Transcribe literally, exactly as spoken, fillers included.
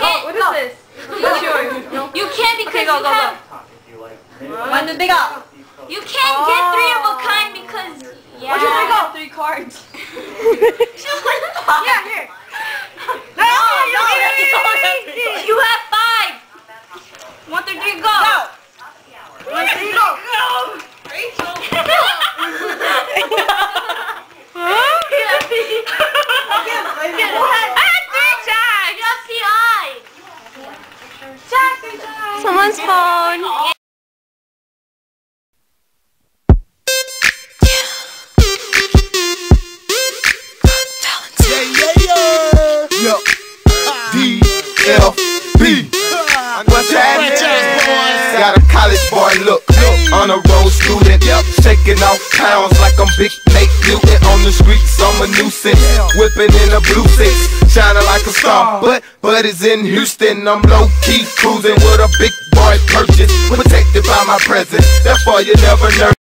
can't. What is no. this? What's yours? You can't because Okay, go, you go, have. go. Mine is big up. You can't Oh. get three of a kind because. Yeah. What'd you bring up? Three cards. Yeah, here. No, no, no, you have five. One, two, three, go. Go. One, two, three, go. Rachel. Someone's phone. Yeah, yeah, yeah. Yo. D F B. What's happening? Got a college boy look, on a road student, shaking off pounds like I'm Big Nate Newton. On the streets, I'm a nuisance, whipping in a blue six, shining like a star. But, but it's in Houston, I'm low-key cruising with a big boy purchase, protected by my presence. Therefore you never nervous.